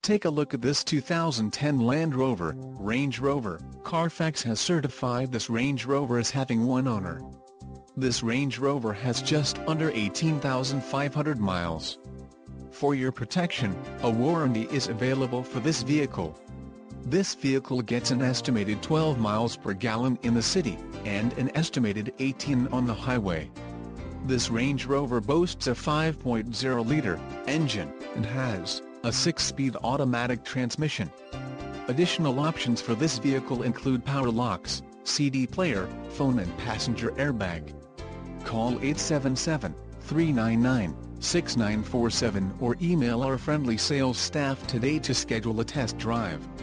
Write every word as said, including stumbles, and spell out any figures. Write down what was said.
Take a look at this two thousand ten Land Rover, Range Rover. Carfax has certified this Range Rover as having one owner. This Range Rover has just under eighteen thousand five hundred miles. For your protection, a warranty is available for this vehicle. This vehicle gets an estimated twelve miles per gallon in the city, and an estimated eighteen on the highway. This Range Rover boasts a five point oh liter engine, and has a six-speed automatic transmission. Additional options for this vehicle include power locks, C D player, phone and passenger airbag. Call eight seven seven, three nine nine, six nine four seven or email our friendly sales staff today to schedule a test drive.